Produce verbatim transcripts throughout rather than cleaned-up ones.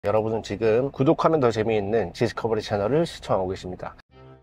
여러분은 지금 구독하면 더 재미있는 디스커버리 채널을 시청하고 계십니다.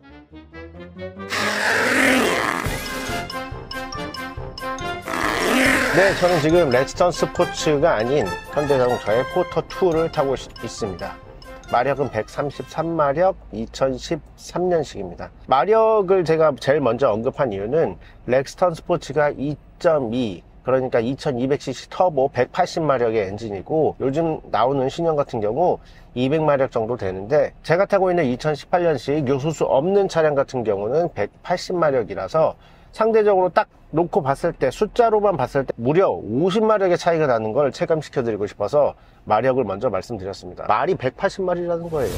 네, 저는 지금 렉스턴 스포츠가 아닌 현대자동차의 포터이를 타고 있습니다. 마력은 백삼십삼 마력, 이천십삼 년식입니다. 마력을 제가 제일 먼저 언급한 이유는 렉스턴 스포츠가 이 점 이, 그러니까 이천이백 씨씨 터보 백팔십 마력의 엔진이고, 요즘 나오는 신형 같은 경우 이백 마력 정도 되는데, 제가 타고 있는 이천십팔 년식 요소수 없는 차량 같은 경우는 백팔십 마력이라서 상대적으로 딱 놓고 봤을 때, 숫자로만 봤을 때 무려 오십 마력의 차이가 나는 걸 체감시켜 드리고 싶어서 마력을 먼저 말씀드렸습니다. 말이 백팔십 마력이라는 거예요.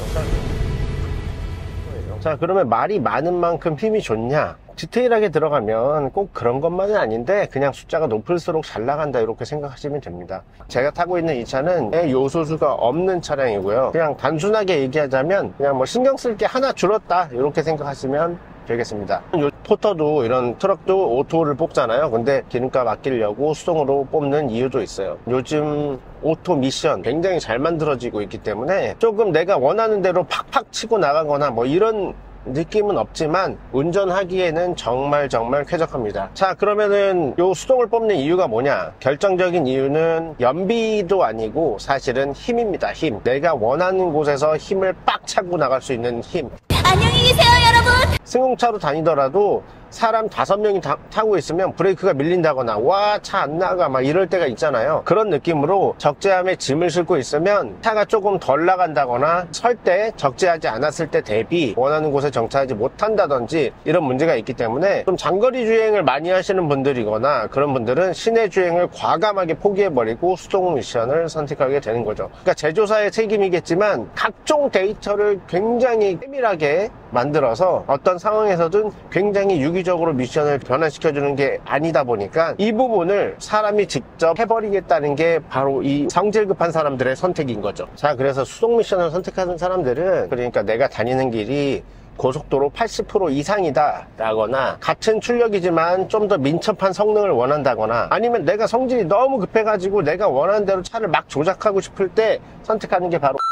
자, 그러면 말이 많은 만큼 힘이 좋냐? 디테일하게 들어가면 꼭 그런 것만은 아닌데, 그냥 숫자가 높을수록 잘 나간다, 이렇게 생각하시면 됩니다. 제가 타고 있는 이 차는 요소수가 없는 차량이고요. 그냥 단순하게 얘기하자면 그냥 뭐 신경 쓸 게 하나 줄었다, 이렇게 생각하시면 되겠습니다. 요 포터도 이런 트럭도 오토를 뽑잖아요. 근데 기름값 아끼려고 수동으로 뽑는 이유도 있어요. 요즘 오토 미션 굉장히 잘 만들어지고 있기 때문에 조금 내가 원하는 대로 팍팍 치고 나가거나 뭐 이런 느낌은 없지만 운전하기에는 정말 정말 쾌적합니다. 자, 그러면은 요 수동을 뽑는 이유가 뭐냐? 결정적인 이유는 연비도 아니고 사실은 힘입니다. 힘. 내가 원하는 곳에서 힘을 빡 차고 나갈 수 있는 힘. 안녕히 계세요, 여러분. 승용차로 다니더라도 사람 다섯 명이 타, 타고 있으면 브레이크가 밀린다거나 와, 차 안 나가 막 이럴 때가 있잖아요. 그런 느낌으로 적재함에 짐을 싣고 있으면 차가 조금 덜 나간다거나 설 때 적재하지 않았을 때 대비 원하는 곳에 정차하지 못한다든지 이런 문제가 있기 때문에 좀 장거리 주행을 많이 하시는 분들이거나 그런 분들은 시내 주행을 과감하게 포기해버리고 수동 미션을 선택하게 되는 거죠. 그러니까 제조사의 책임이겠지만 각종 데이터를 굉장히 세밀하게 만들어서 어떤 상황에서든 굉장히 유기적으로 미션을 변환시켜주는 게 아니다 보니까 이 부분을 사람이 직접 해버리겠다는 게 바로 이 성질 급한 사람들의 선택인 거죠. 자, 그래서 수동 미션을 선택하는 사람들은, 그러니까 내가 다니는 길이 고속도로 팔십 퍼센트 이상이다 라거나 같은 출력이지만 좀 더 민첩한 성능을 원한다거나, 아니면 내가 성질이 너무 급해가지고 내가 원하는 대로 차를 막 조작하고 싶을 때 선택하는 게 바로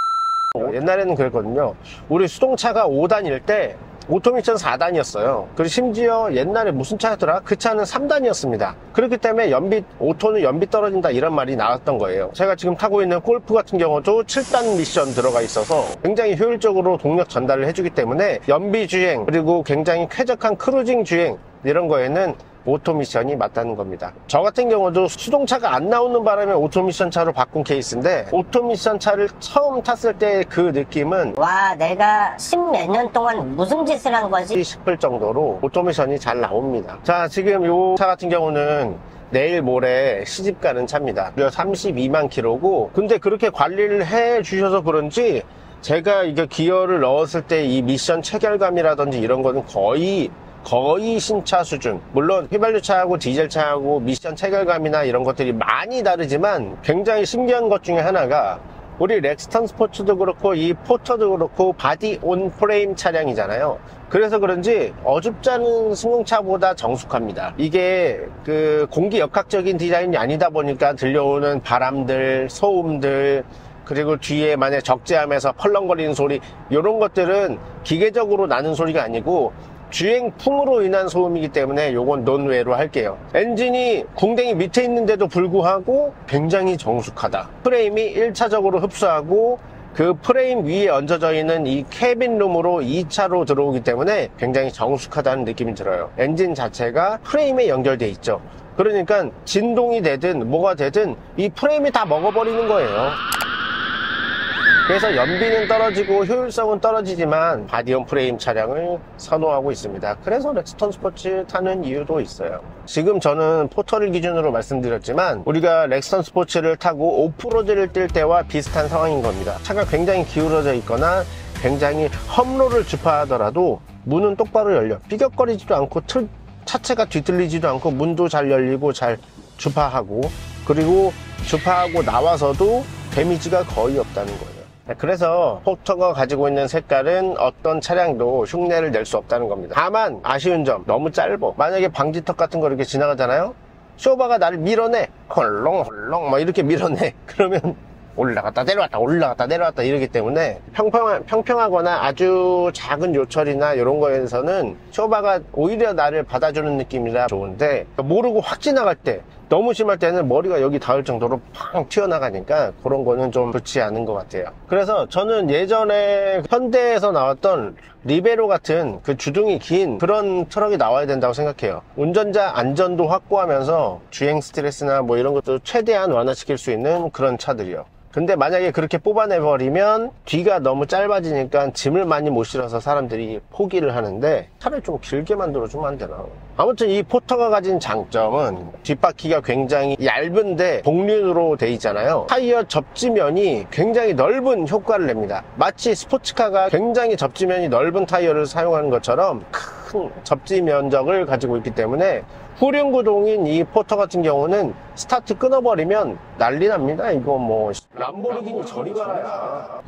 옛날에는 그랬거든요. 우리 수동차가 오 단일 때 오토미션 사 단이었어요. 그리고 심지어 옛날에 무슨 차였더라? 그 차는 삼 단이었습니다. 그렇기 때문에 연비, 오토는 연비 떨어진다, 이런 말이 나왔던 거예요. 제가 지금 타고 있는 골프 같은 경우도 칠 단 미션 들어가 있어서 굉장히 효율적으로 동력 전달을 해주기 때문에 연비 주행, 그리고 굉장히 쾌적한 크루징 주행, 이런 거에는 오토 미션이 맞다는 겁니다. 저 같은 경우도 수동차가 안 나오는 바람에 오토 미션 차로 바꾼 케이스인데, 오토 미션 차를 처음 탔을 때 그 느낌은 와, 내가 십몇 년 동안 무슨 짓을 한 거지? 싶을 정도로 오토 미션이 잘 나옵니다. 자, 지금 이 차 같은 경우는 내일 모레 시집 가는 차입니다. 삼십이만 킬로고, 근데 그렇게 관리를 해 주셔서 그런지 제가 이게 기어를 넣었을 때 이 미션 체결감이라든지 이런 거는 거의 거의 신차 수준. 물론 휘발유차하고 디젤차하고 미션 체결감이나 이런 것들이 많이 다르지만, 굉장히 신기한 것 중에 하나가 우리 렉스턴 스포츠도 그렇고 이 포터도 그렇고 바디 온 프레임 차량이잖아요. 그래서 그런지 어줍지 않은 승용차보다 정숙합니다. 이게 그 공기 역학적인 디자인이 아니다 보니까 들려오는 바람들, 소음들, 그리고 뒤에 만약 적재하면서 펄렁거리는 소리, 이런 것들은 기계적으로 나는 소리가 아니고 주행풍으로 인한 소음이기 때문에 요건 논외로 할게요. 엔진이 궁뎅이 밑에 있는데도 불구하고 굉장히 정숙하다. 프레임이 일 차적으로 흡수하고 그 프레임 위에 얹어져 있는 이 캐빈룸으로 이 차로 들어오기 때문에 굉장히 정숙하다는 느낌이 들어요. 엔진 자체가 프레임에 연결돼 있죠. 그러니까 진동이 되든 뭐가 되든 이 프레임이 다 먹어버리는 거예요. 그래서 연비는 떨어지고 효율성은 떨어지지만 바디온 프레임 차량을 선호하고 있습니다. 그래서 렉스턴 스포츠 타는 이유도 있어요. 지금 저는 포터를 기준으로 말씀드렸지만, 우리가 렉스턴 스포츠를 타고 오프로드를 뛸 때와 비슷한 상황인 겁니다. 차가 굉장히 기울어져 있거나 굉장히 험로를 주파하더라도 문은 똑바로 열려. 삐걱거리지도 않고 틀, 차체가 뒤틀리지도 않고 문도 잘 열리고 잘 주파하고, 그리고 주파하고 나와서도 데미지가 거의 없다는 거예요. 그래서 포터가 가지고 있는 색깔은 어떤 차량도 흉내를 낼 수 없다는 겁니다. 다만 아쉬운 점, 너무 짧아. 만약에 방지턱 같은 거 이렇게 지나가잖아요. 쇼바가 나를 밀어내, 헐렁헐렁 막 이렇게 밀어내. 그러면 올라갔다 내려왔다 올라갔다 내려왔다 이러기 때문에 평평, 평평하거나 아주 작은 요철이나 이런 거에서는 쇼바가 오히려 나를 받아주는 느낌이라 좋은데, 모르고 확 지나갈 때, 너무 심할 때는 머리가 여기 닿을 정도로 팡 튀어나가니까 그런 거는 좀 좋지 않은 것 같아요. 그래서 저는 예전에 현대에서 나왔던 리베로 같은 그 주둥이 긴 그런 트럭이 나와야 된다고 생각해요. 운전자 안전도 확보하면서 주행 스트레스나 뭐 이런 것도 최대한 완화시킬 수 있는 그런 차들이요. 근데 만약에 그렇게 뽑아내버리면 뒤가 너무 짧아지니까 짐을 많이 못 실어서 사람들이 포기를 하는데, 차를 좀 길게 만들어주면 안 되나. 아무튼 이 포터가 가진 장점은 뒷바퀴가 굉장히 얇은데 복륜으로 돼 있잖아요. 타이어 접지면이 굉장히 넓은 효과를 냅니다. 마치 스포츠카가 굉장히 접지면이 넓은 타이어를 사용하는 것처럼 큰 접지 면적을 가지고 있기 때문에 후륜구동인 이 포터 같은 경우는 스타트 끊어버리면 난리 납니다. 이거 뭐 람보르기니 저리 가라야.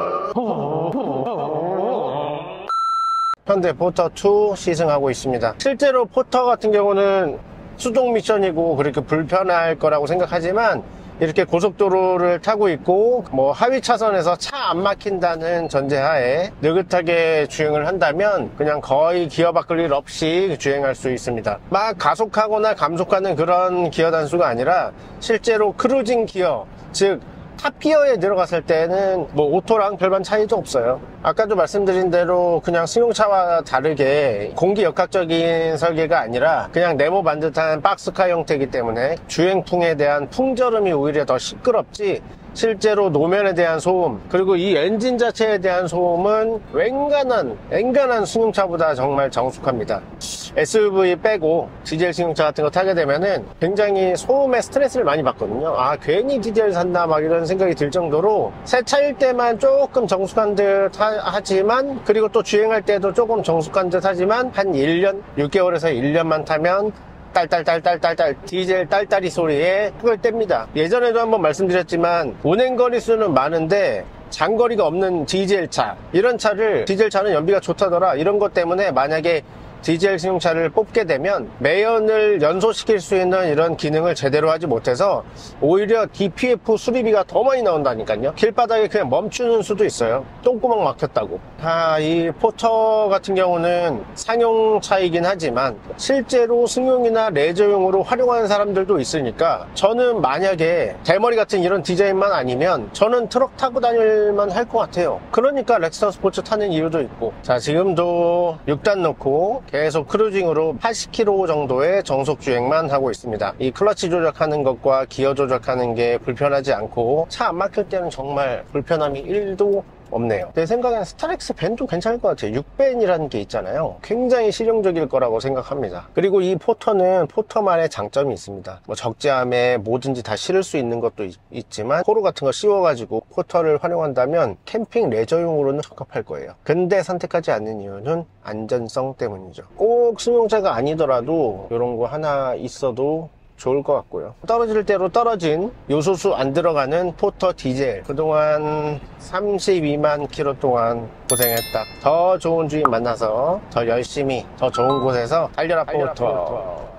현대 포터 투 시승하고 있습니다. 실제로 포터 같은 경우는 수동 미션이고 그렇게 불편할 거라고 생각하지만, 이렇게 고속도로를 타고 있고 뭐 하위 차선에서 차 안 막힌다는 전제하에 느긋하게 주행을 한다면 그냥 거의 기어 바꿀 일 없이 주행할 수 있습니다. 막 가속하거나 감속하는 그런 기어 단수가 아니라 실제로 크루징 기어, 즉 탑기어에 들어갔을 때는 뭐 오토랑 별반 차이도 없어요. 아까도 말씀드린 대로 그냥 승용차와 다르게 공기역학적인 설계가 아니라 그냥 네모 반듯한 박스카 형태이기 때문에 주행풍에 대한 풍절음이 오히려 더 시끄럽지, 실제로 노면에 대한 소음, 그리고 이 엔진 자체에 대한 소음은 웬간한 앵간한 승용차보다 정말 정숙합니다. 에스유브이 빼고 디젤 승용차 같은 거 타게 되면은 굉장히 소음에 스트레스를 많이 받거든요. 아, 괜히 디젤 샀나 막 이런 생각이 들 정도로 새 차일 때만 조금 정숙한 듯 하지만, 그리고 또 주행할 때도 조금 정숙한 듯 하지만 한 일 년, 육 개월에서 일 년만 타면 딸딸딸딸딸딸 디젤 딸딸이 소리에 흙을 뗍니다. 예전에도 한번 말씀드렸지만 운행거리 수는 많은데 장거리가 없는 디젤 차, 이런 차를, 디젤 차는 연비가 좋다더라, 이런 것 때문에 만약에 디젤 승용차를 뽑게 되면 매연을 연소시킬 수 있는 이런 기능을 제대로 하지 못해서 오히려 디피에프 수리비가 더 많이 나온다니까요. 길바닥에 그냥 멈추는 수도 있어요. 똥구멍 막혔다고. 아, 이 포터 같은 경우는 상용차이긴 하지만 실제로 승용이나 레저용으로 활용하는 사람들도 있으니까, 저는 만약에 대머리 같은 이런 디자인만 아니면 저는 트럭 타고 다닐만 할 것 같아요. 그러니까 렉스턴 스포츠 타는 이유도 있고. 자, 지금도 육 단 놓고 계속 크루징으로 팔십 킬로미터 정도의 정속 주행만 하고 있습니다. 이 클러치 조작하는 것과 기어 조작하는 게 불편하지 않고 차 안 막힐 때는 정말 불편함이 일도 없네요. 내 생각엔 스타렉스 밴도 괜찮을 것 같아요. 육 밴이라는 게 있잖아요. 굉장히 실용적일 거라고 생각합니다. 그리고 이 포터는 포터만의 장점이 있습니다. 뭐 적재함에 뭐든지 다 실을 수 있는 것도 있, 있지만 호루 같은 거 씌워가지고 포터를 활용한다면 캠핑 레저용으로는 적합할 거예요. 근데 선택하지 않는 이유는 안전성 때문이죠. 꼭 승용차가 아니더라도 이런 거 하나 있어도 좋을 것 같고요. 떨어질 대로 떨어진 요소수 안 들어가는 포터 디젤, 그동안 삼십이만 킬로 동안 고생했다. 더 좋은 주인 만나서 더 열심히 더 좋은 곳에서 달려라, 달려라 포터. 포터.